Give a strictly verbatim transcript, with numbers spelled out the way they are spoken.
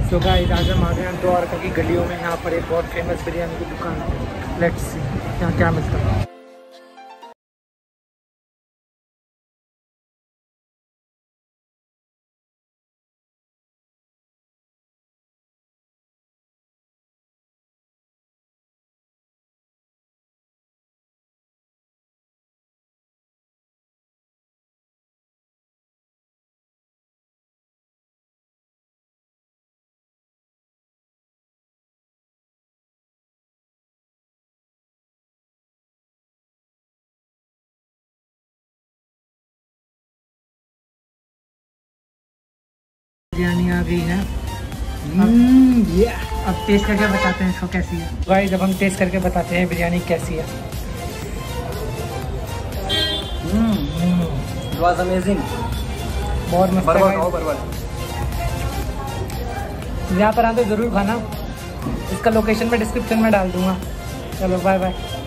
तो गाइस आज हम आ गए हैं द्वारका की गलियों में। यहाँ पर एक बहुत फेमस बिरयानी की दुकान है। लेट्स सी यहाँ क्या मिलता है। बिरयानी आ गई है। अब, ये अब टेस्ट करके बताते हैं इसको कैसी है। गाइस अब हम टेस्ट करके बताते हैं बिरयानी कैसी है। It was amazing. बहुत मस्त बर्गर है। खाओ बर्गर। यहाँ पर आते जरूर खाना। इसका लोकेशन मैं डिस्क्रिप्शन में डाल दूंगा। चलो बाय बाय।